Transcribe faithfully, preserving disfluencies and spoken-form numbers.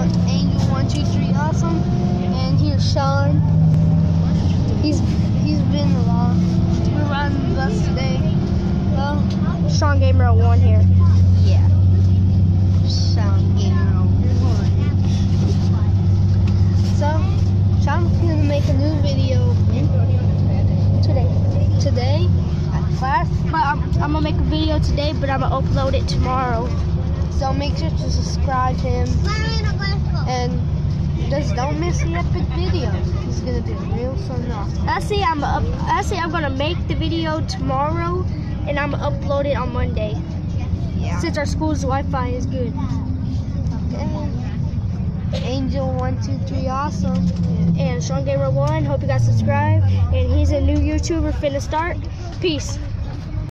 one, Angel one two three awesome, and here's Shaun. He's he's been along. We're riding the bus today. Well, Shaun Gamer oh one here. yeah. Shaun Gamer oh one. So, Shaun's gonna make a new video Today. today at class. But I'm, I'm gonna make a video today, but I'm gonna upload it tomorrow. So make sure to subscribe to him and just don't miss the epic videos. He's gonna do real fun awesome. Actually, I'm up, actually I'm gonna make the video tomorrow, and I'm gonna upload it on Monday. Yeah. Since our school's Wi-Fi is good. Okay. Angel one two three awesome. And Shaun Gamer one, hope you guys subscribe. And he's a new YouTuber finna start. Peace.